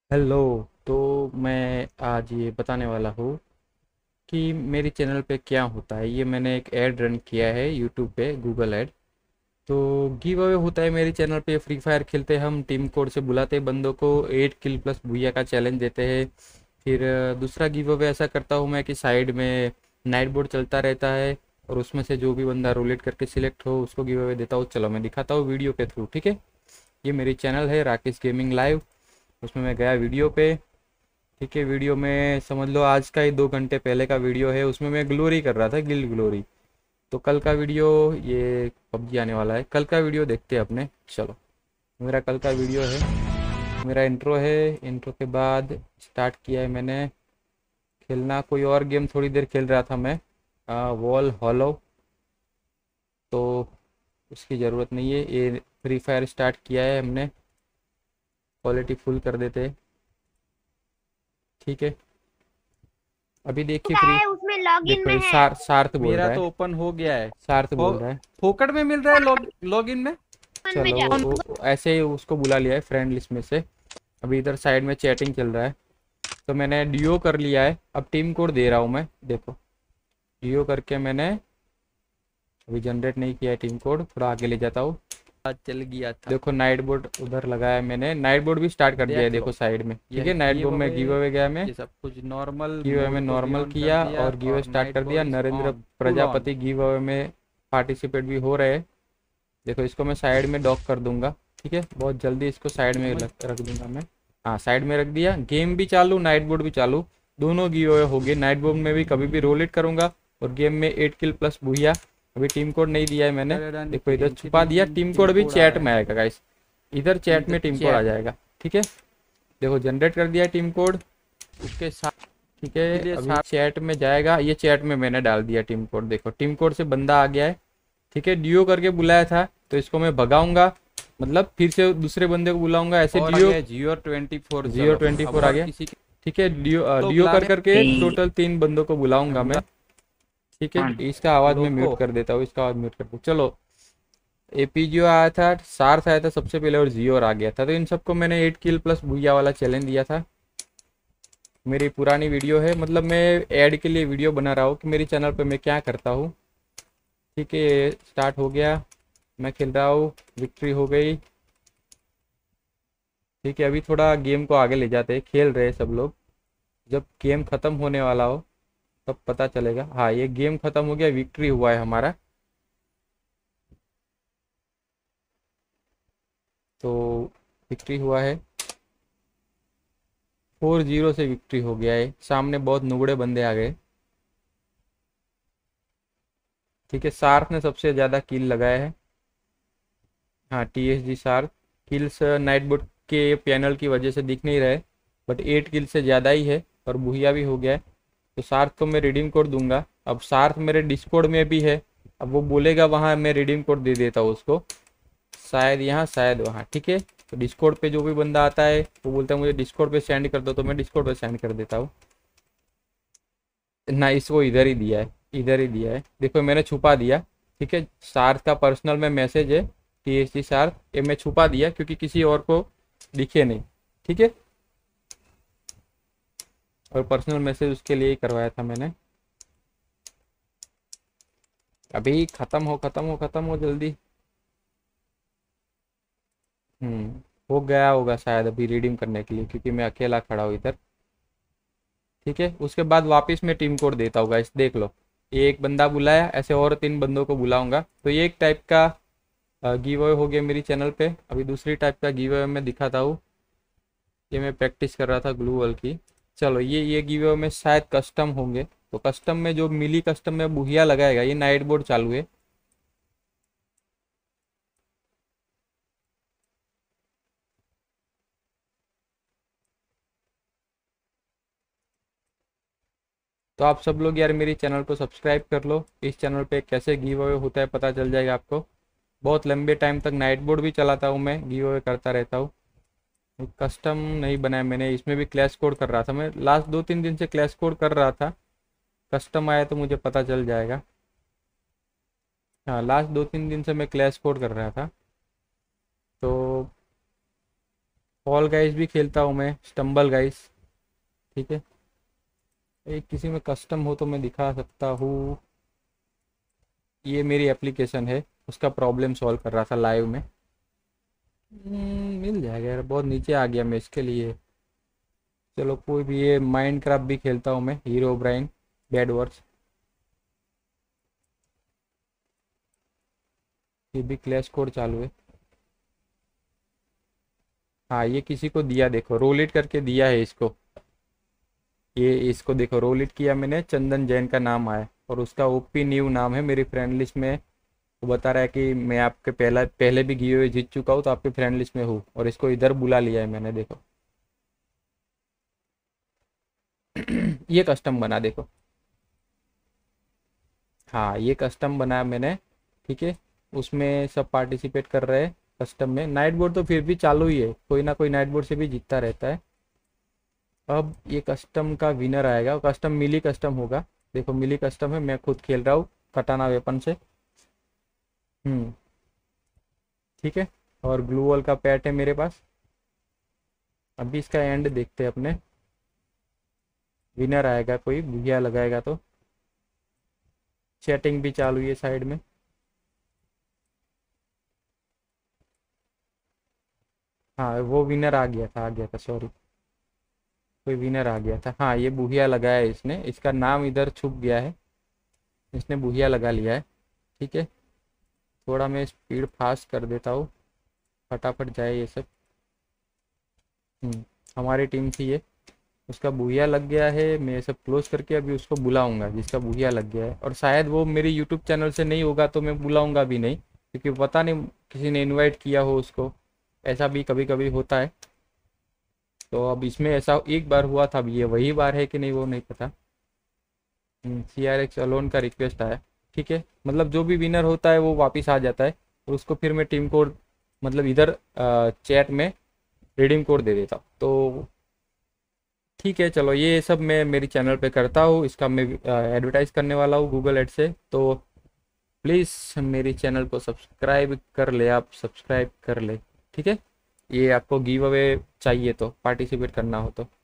Hello. तो मैं आज ये बताने वाला हूँ कि मेरे चैनल पे क्या होता है। ये मैंने एक ऐड रन किया है यूट्यूब पे, गूगल ऐड। तो गिव अवे होता है मेरे चैनल पे। फ्री फायर खेलते हैं हम, टीम कोड से बुलाते हैं बंदों को, 8 किल प्लस भूया का चैलेंज देते हैं। फिर दूसरा गिव अवे ऐसा करता हूँ मैं कि साइड में नाइट बोर्ड चलता रहता है, और उसमें से जो भी बंदा रोलेट करके सिलेक्ट हो उसको गिव अवे देता हूँ। चलो मैं दिखाता हूँ वीडियो के थ्रू, ठीक है। ये मेरी चैनल है राकेश गेमिंग लाइव। उसमें मैं गया वीडियो पे। ठीक है, वीडियो में समझ लो आज का ही 2 घंटे पहले का वीडियो है। उसमें मैं ग्लोरी कर रहा था, गिल्ड ग्लोरी। तो कल का वीडियो, ये पबजी आने वाला है, कल का वीडियो देखते हैं अपने। चलो, मेरा कल का वीडियो है, मेरा इंट्रो है। इंट्रो के बाद स्टार्ट किया है मैंने खेलना कोई और गेम। थोड़ी देर खेल रहा था मैं वॉल हॉलो। तो उसकी ज़रूरत नहीं है। ये फ्री फायर स्टार्ट किया है हमने, क्वालिटी फुल कर देते हैं। ठीक है, अभी देखिए क्या फ्री। है उसमें लॉगिन देखो में ये है। सार्थ बोल मेरा रहा है। तो ओपन हो गया है। सार्थ फो, बोल रहा है। फोकट में मिल रहा है लॉगिन में। वन में चलो जाओ। ऐसे ही उसको बुला लिया है फ्रेंड लिस्ट में से। अभी इधर साइड में चैटिंग चल रहा है। तो मैंने डीओ कर लिया है, अब टीम कोड दे रहा हूँ मैं। देखो, डीओ करके मैंने अभी जनरेट नहीं किया है टीम कोड, थोड़ा आगे ले जाता हूँ। चल गया था। देखो नाइट बोर्ड उधर लगाया मैंने, नाइट बोर्ड भी स्टार्ट कर दिया है देख देखो लो, साइड में। ठीक यह है, नाइट गिव बोर्ड में अवे, गिव अवे गया मैं। ये सब कुछ नॉर्मल गिव अवे में मोड को भी नॉर्मल ऑन कर किया दिया और गिव अवे और स्टार्ट नाइट कर दिया। Board is Narendra on, full on. Prajapati give away में पार्टिसिपेट भी हो रहे हैं। देखो इसको मैं साइड में डॉक कर दूंगा। ठीक है, बहुत जल्दी इसको साइड में समझ। रख दूंगा मैं। हाँ, साइड में रख दिया। गेम भी चालू, नाइट बोर्ड भी चालू, दोनों गिव अवे हो गए। नाइट बोर्ड में भी कभी भी रोलेट करूंगा, और गेम में 8 किल प्लस भूया। अभी टीम कोड नहीं दिया है मैंने। देखो इधर छुपा दिया, टीम टीम कोड भी कोड आ चैट रहा में है आएगा गाइस। इधर चैट इधर में टीम कोड आ चैट। जाएगा। ठीक है, देखो जनरेट कर दिया टीम कोड उसके साथ ठीक है, के लिए अभी साथ चैट में जाएगा। ये चैट में मैंने डाल दिया टीम कोड। देखो टीम कोड से बंदा आ गया है। ठीक है, डीओ करके बुलाया था तो इसको मैं भगाऊंगा, मतलब फिर से दूसरे बंदे को बुलाऊंगा ऐसे। और आ डीओ गया जियो 24। जियो चलो, ट्वेंटी अब फोर आ और गया। किसी ठीक है, डीओ को डीओ कर बुलाने करके टोटल 3 बंदों को बुलाऊंगा मैं। बुला ठीक है, इसका आवाज़ मैं लोको। म्यूट कर देता हूँ, इसका आवाज़ म्यूट कर दूँ। चलो, एपीजियो आया था, सार्थ आया था सबसे पहले, और जियो आ गया था। तो इन सबको मैंने 8 किल प्लस भूया वाला चैलेंज दिया था। मेरी पुरानी वीडियो है, मतलब मैं ऐड के लिए वीडियो बना रहा हूँ कि मेरी चैनल पे मैं क्या करता हूँ। ठीक है, ये स्टार्ट हो गया, मैं खेल रहा हूँ, विक्ट्री हो गई। ठीक है, अभी थोड़ा गेम को आगे ले जाते हैं, खेल रहे हैं सब लोग। जब गेम ख़त्म होने वाला हो तब पता चलेगा। हाँ, ये गेम ख़त्म हो गया, विक्ट्री हुआ है हमारा। तो विक्ट्री हुआ है, 4-0 से विक्ट्री हो गया है। सामने बहुत नुबड़े बंदे आ गए। ठीक है, सार्थ ने सबसे ज़्यादा किल लगाया है। हाँ, TSG Sarth. Kills night bot के पैनल की वजह से दिख नहीं रहे, बट 8 किल से ज़्यादा ही है, और बुहिया भी हो गया है। तो सार्थ को मैं रिडीम कोड दूंगा। अब सार्थ मेरे डिस्कोड में भी है, अब वो बोलेगा वहाँ, मैं रिडीम कोड दे देता हूँ उसको। शायद यहाँ शायद वहाँ। ठीक है, तो डिस्कोड पे जो भी बंदा आता है वो बोलता है मुझे डिस्कोड पे सेंड कर दो, तो मैं डिस्कोड पे सेंड कर देता हूँ। ना, इसको इधर ही दिया है, इधर ही दिया है। देखो मैंने छुपा दिया। ठीक है, सार्थ का पर्सनल में मैसेज है, टीएसजी सार्थ, ये मैं छुपा दिया क्योंकि किसी और को दिखे नहीं। ठीक है, और पर्सनल मैसेज उसके लिए ही करवाया था मैंने। अभी खत्म हो, खत्म हो, खत्म हो जल्दी। हो गया होगा शायद अभी रिडीम करने के लिए, क्योंकि मैं अकेला खड़ा हूँ इधर। ठीक है, उसके बाद वापस मैं टीम कोड देता हूँ गाइस, देख लो। ये एक बंदा बुलाया, ऐसे और 3 बंदों को बुलाऊंगा। तो ये एक टाइप का गिव अवे हो गया मेरी चैनल पे। अभी दूसरी टाइप का गिव अवे मैं दिखाता हूँ। ये मैं प्रैक्टिस कर रहा था ग्लू वॉल की। चलो, ये गिव अवे में शायद कस्टम होंगे। तो कस्टम में जो मिली कस्टम में बुहिया लगाएगा, ये नाइट बोर्ड चालू है। तो आप सब लोग यार मेरी चैनल को सब्सक्राइब कर लो। इस चैनल पे कैसे गिव अवे होता है पता चल जाएगा आपको। बहुत लंबे टाइम तक नाइट बोर्ड भी चलाता हूँ मैं, गिव अवे करता रहता हूँ। कस्टम नहीं बनाया मैंने, इसमें भी क्लैश कोड कर रहा था मैं, लास्ट 2-3 दिन से क्लैश कोड कर रहा था। कस्टम आया तो मुझे पता चल जाएगा। हाँ, लास्ट 2-3 दिन से मैं क्लैश कोड कर रहा था। तो फॉल गाइस भी खेलता हूँ मैं, स्टम्बल गाइस। ठीक है, एक किसी में कस्टम हो तो मैं दिखा सकता हूँ। ये मेरी एप्लीकेशन है, उसका प्रॉब्लम सॉल्व कर रहा था लाइव में। मिल जाएगा यार, बहुत नीचे आ गया मैं इसके लिए। चलो कोई भी, ये माइनक्राफ्ट भी खेलता हूँ मैं, हीरो ब्राइन बैड वर्स। ये भी क्लैश कोड चालू है। हाँ ये किसी को दिया, देखो रोल इट करके दिया है इसको। ये इसको देखो, रोल इट किया मैंने, चंदन जैन का नाम आया और उसका ओपी न्यू नाम है मेरी फ्रेंड लिस्ट में। वो बता रहा है कि मैं आपके पहला पहले भी गिवे हुए जीत चुका हूँ तो आपके फ्रेंड लिस्ट में हूँ, और इसको इधर बुला लिया है मैंने, देखो। ये कस्टम बना देखो। हाँ ये कस्टम बनाया मैंने। ठीक है, उसमें सब पार्टिसिपेट कर रहे हैं। कस्टम में नाइट बोर्ड तो फिर भी चालू ही है, कोई ना कोई नाइट बोर्ड से भी जीतता रहता है। अब ये कस्टम का विनर आएगा, कस्टम मिली कस्टम होगा। देखो मिली कस्टम है, मैं खुद खेल रहा हूँ कटाना वेपन से। हम्म। ठीक है, और ग्लू वॉल का पैट है मेरे पास। अभी इसका एंड देखते हैं अपने। विनर आएगा कोई, भूया लगाएगा तो। चैटिंग भी चालू है साइड में। हाँ वो विनर आ गया था, आ गया था, सॉरी। कोई विनर आ गया था, हाँ ये बुहिया लगाया है इसने, इसका नाम इधर छुप गया है। इसने बुहिया लगा लिया है। ठीक है, थोड़ा मैं स्पीड फास्ट कर देता हूँ, फटाफट जाए ये सब। हमारी टीम थी ये। उसका बुहिया लग गया है, मैं ये सब क्लोज करके अभी उसको बुलाऊंगा जिसका बुहिया लग गया है, और शायद वो मेरी यूट्यूब चैनल से नहीं होगा तो मैं बुलाऊंगा भी नहीं, क्योंकि पता नहीं किसी ने इनवाइट किया हो उसको। ऐसा भी कभी कभी होता है। तो अब इसमें ऐसा एक बार हुआ था, अब ये वही बार है कि नहीं वो नहीं पता। CRX अलोन का रिक्वेस्ट आया। ठीक है, मतलब जो भी विनर होता है वो वापस आ जाता है, और उसको फिर मैं टीम कोड, मतलब इधर चैट में रिडीम कोड दे देता हूँ। तो ठीक है, चलो ये सब मैं मेरी चैनल पे करता हूँ, इसका मैं एडवर्टाइज करने वाला हूँ गूगल एड से। तो प्लीज़ मेरी चैनल को सब्सक्राइब कर ले, आप सब्सक्राइब कर ले। ठीक है, ये आपको गिव अवे चाहिए तो, पार्टिसिपेट करना हो तो।